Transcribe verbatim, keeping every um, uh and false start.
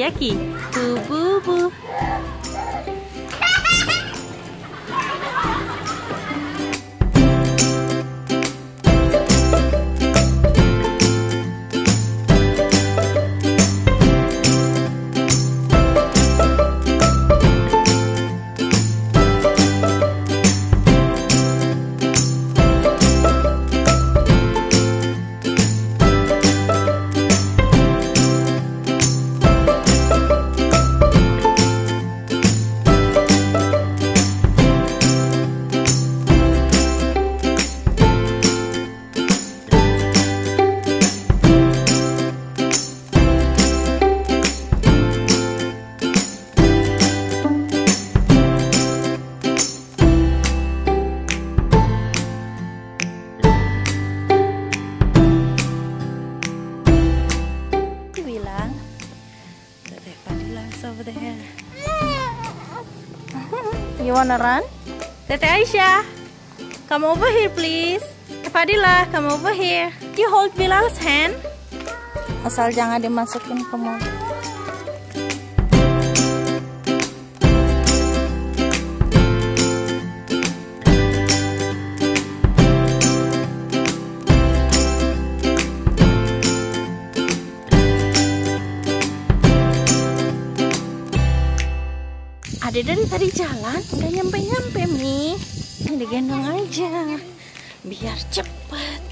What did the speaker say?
Jackie. Bu bu bu. Over there. You wanna run? Tete Aisyah, come over here please. Fadila, come over here. You hold Bilal's hand. Asal jangan dimasukin ke mulut. Ada dari tadi jalan, udah nyampe-nyampe nih. Digendong aja, biar cepet.